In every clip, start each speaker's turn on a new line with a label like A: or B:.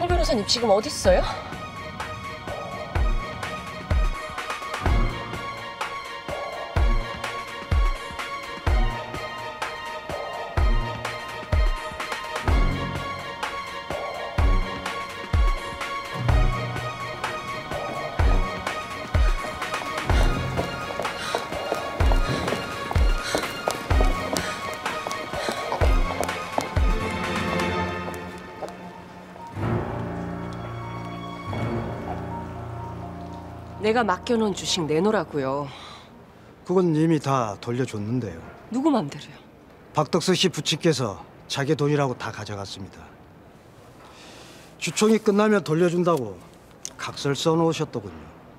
A: 홍 변호사님 지금 어디 있어요? 내가 맡겨놓은 주식 내놓으라고요.
B: 그건 이미 다 돌려줬는데요.
A: 누구 맘대로요?
B: 박덕수 씨 부친께서 자기 돈이라고 다 가져갔습니다. 주총이 끝나면 돌려준다고 각서를 써놓으셨더군요.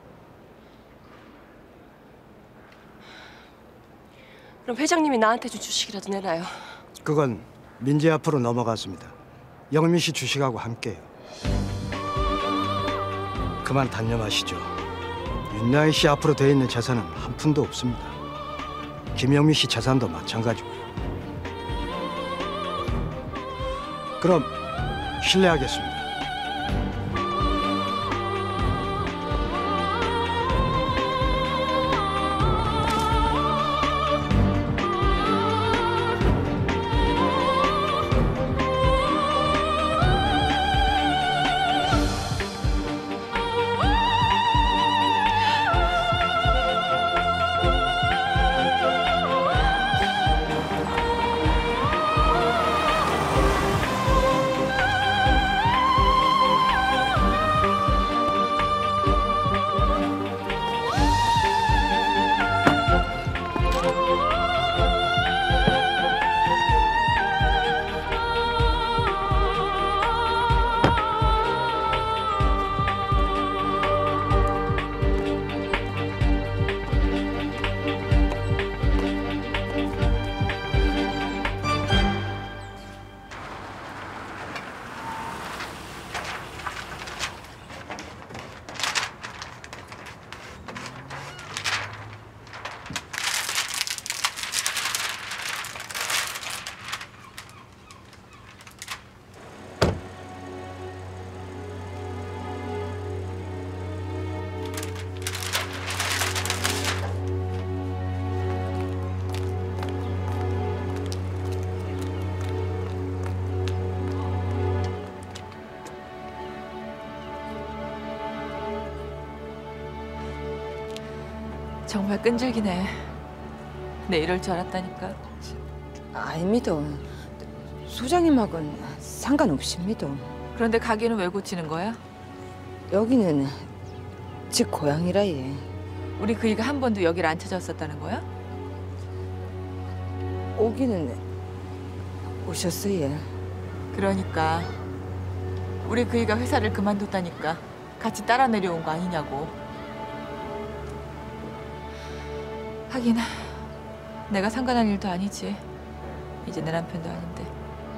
A: 그럼 회장님이 나한테 준 주식이라도 내놔요.
B: 그건 민재 앞으로 넘어갔습니다. 영민 씨 주식하고 함께요. 그만 단념하시죠. 윤나희 씨 앞으로 돼 있는 재산은 한 푼도 없습니다. 김영민 씨 재산도 마찬가지고요. 그럼 실례하겠습니다.
C: 정말 끈질기네. 내 이럴 줄 알았다니까.
D: 아닙니다. 소장님하고는 상관없습니다.
C: 그런데 가게는 왜 고치는 거야?
D: 여기는 집 고향이라 예.
C: 우리 그이가 한 번도 여길 안 찾아왔었다는 거야?
D: 오기는 오셨어요. 예.
C: 그러니까 우리 그이가 회사를 그만뒀다니까 같이 따라 내려온 거 아니냐고. 하긴 내가 상관한 일도 아니지. 이제 내 남편도 아닌데.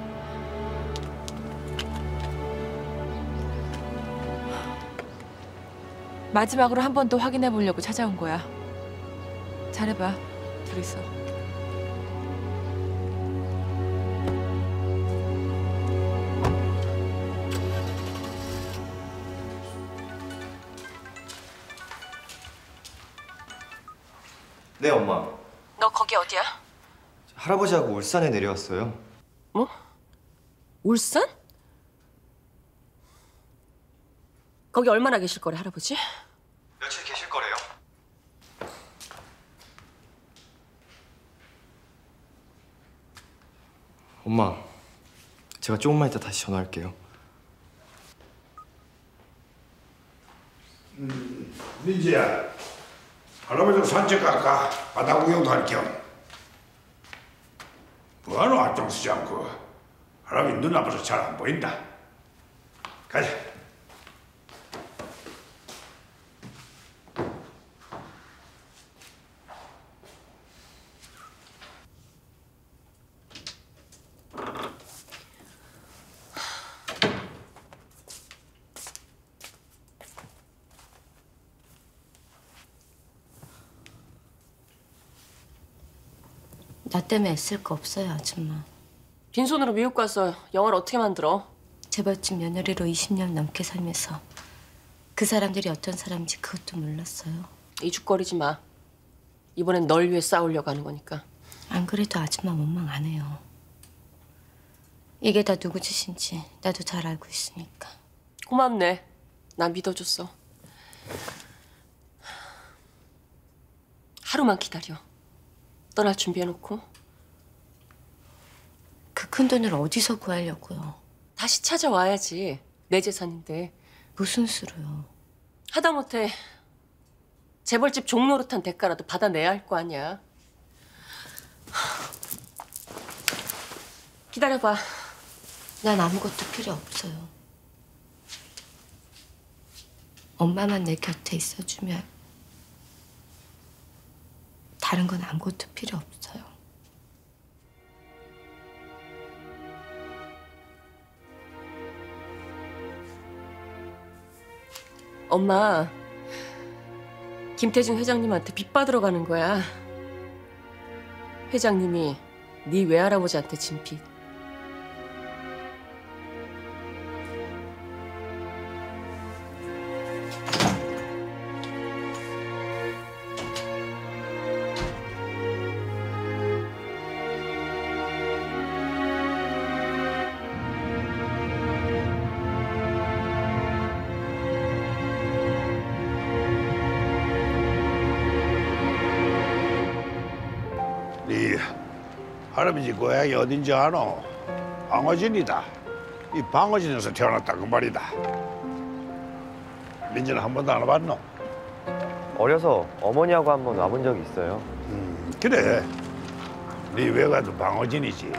C: 마지막으로 한 번 더 확인해 보려고 찾아온 거야. 잘해봐, 둘이서.
E: 네, 엄마.
A: 너 거기 어디야?
E: 할아버지하고 울산에 내려왔어요.
A: 뭐? 울산? 거기 얼마나 계실 거래, 할아버지?
E: 며칠 계실 거래요. 엄마, 제가 조금만 이따 다시 전화할게요.
F: 민지야, 할아버지랑 산책 갈까? 바다 구경도 할 겸. 뭐하노 앞장 쓰지 않고. 할아버지 눈 아파서 잘 안 보인다. 가자.
G: 나 때문에 애쓸 거 없어요, 아줌마.
A: 빈손으로 미국 가서 영화를 어떻게 만들어?
G: 재벌집 며느리로 20년 넘게 살면서 그 사람들이 어떤 사람인지 그것도 몰랐어요.
A: 이죽거리지 마. 이번엔 널 위해 싸우려고 하는 거니까.
G: 안 그래도 아줌마 원망 안 해요. 이게 다 누구 짓인지 나도 잘 알고 있으니까.
A: 고맙네. 나 믿어줬어. 하루만 기다려. 떠날 준비해놓고.
G: 그 큰 돈을 어디서 구하려고요?
A: 다시 찾아와야지. 내 재산인데.
G: 무슨 수로요?
A: 하다못해 재벌집 종노릇한 대가라도 받아내야 할 거 아니야. 기다려봐.
G: 난 아무것도 필요 없어요. 엄마만 내 곁에 있어주면 다른 건 아무것도 필요 없어요.
A: 엄마, 김태준 회장님한테 빚 받으러 가는 거야. 회장님이 네 외할아버지한테 진 빚.
F: 네 할아버지 고향이 어딘지 아노? 방어진이다. 이 방어진에서 태어났다 그 말이다. 민지는 한 번도 안 와봤노?
E: 어려서 어머니하고 한번 와본 적이 있어요.
F: 그래. 네 외가도 방어진이지.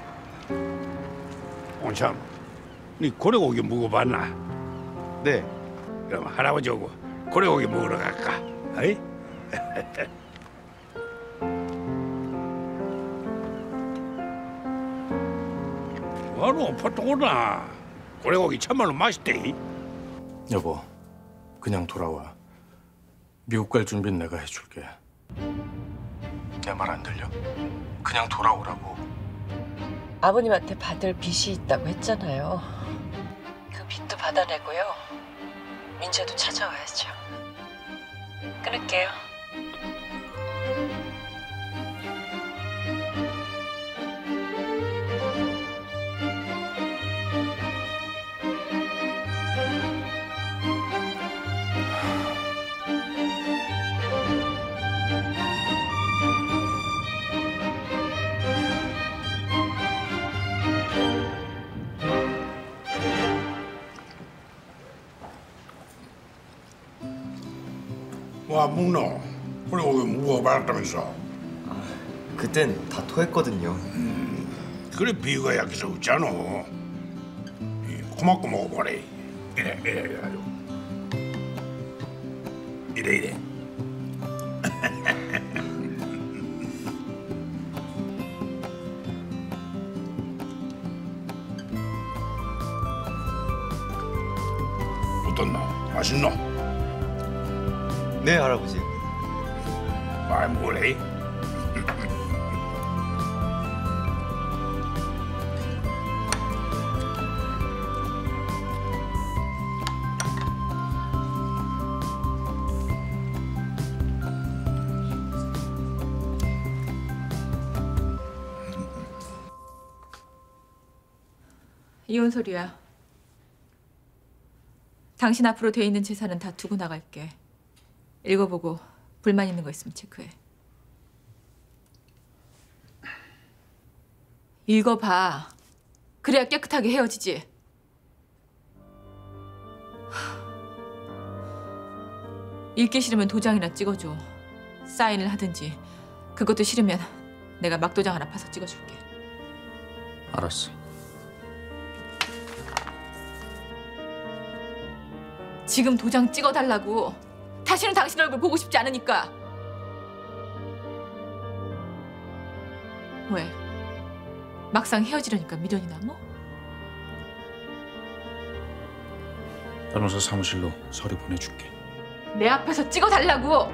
F: 온참, 네 고래고기 먹어봤나?
E: 네.
F: 그럼 할아버지 오고 고래고기 먹으러 갈까? 어이? 뭐하노? 포토구나. 고래고기 참말로 맛있대.
H: 여보, 그냥 돌아와. 미국 갈 준비는 내가 해줄게. 내 말 안 들려? 그냥 돌아오라고.
A: 아버님한테 받을 빚이 있다고 했잖아요. 그 빚도 받아내고요. 민재도 찾아와야죠. 끊을게요.
F: 뭐 안 먹노? 고래고기 먹어봤다면서.
E: 그땐 다 토했거든요.
F: 그래 비가 약해서 웃잖아. 고맙고 먹어보래. 이래 해가지고. 이래. 어떻노? 맛있노?
E: 네, 할아버지.
F: 말 뭐래?
C: 이혼 소리야. 당신 앞으로 돼 있는 재산은 다 두고 나갈게. 읽어보고 불만 있는 거 있으면 체크해. 읽어봐. 그래야 깨끗하게 헤어지지. 읽기 싫으면 도장이나 찍어줘. 사인을 하든지. 그것도 싫으면 내가 막도장 하나 파서 찍어줄게.
H: 알았어.
C: 지금 도장 찍어달라고. 다시는 당신 얼굴 보고 싶지 않으니까. 왜? 막상 헤어지려니까 미련이 남어?
H: 변호사 사무실로 서류 보내줄게.
C: 내 앞에서 찍어달라고.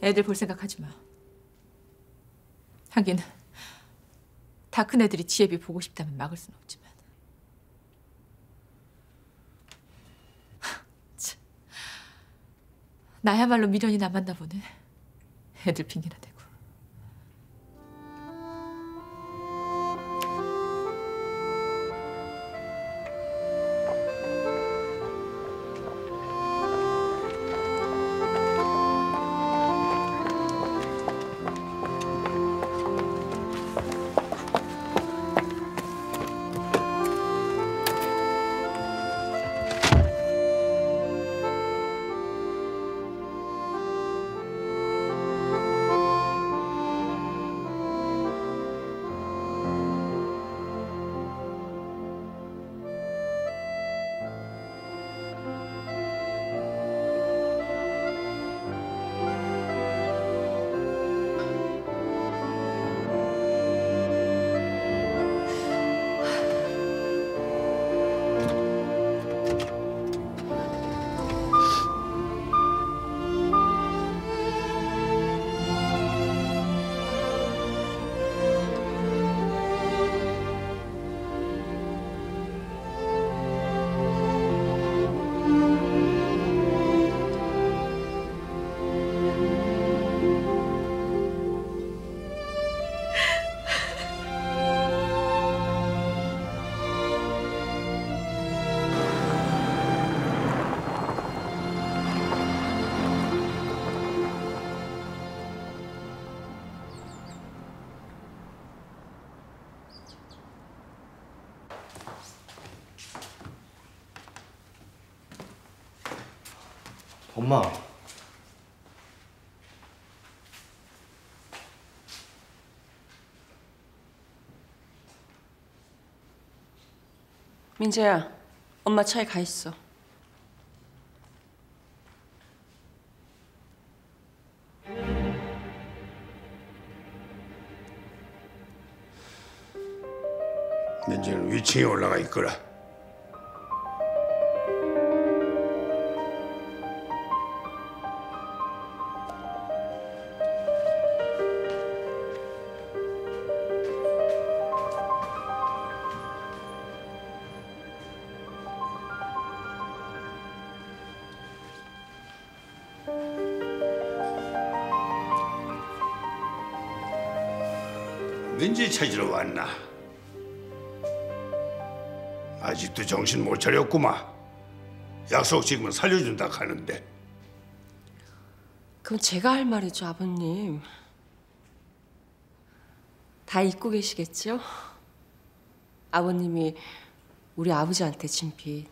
C: 애들 볼 생각하지 마. 하긴 다 큰 애들이 지혜비 보고 싶다면 막을 순 없지만. 참. 나야말로 미련이 남았나 보네. 애들 핑계나 대고.
E: 엄마.
A: 민재야, 엄마 차에 가 있어.
F: 민재는 위층에 올라가 있거라. 민재 찾으러 왔나? 아직도 정신 못 차렸구만. 약속 지금은 살려준다 하는데.
A: 그건 제가 할 말이죠, 아버님. 다 잊고 계시겠죠? 아버님이 우리 아버지한테 진 빚.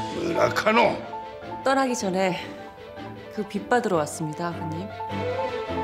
F: 뭐라카노?
A: 떠나기 전에 그 빚 받으러 왔습니다, 아버님.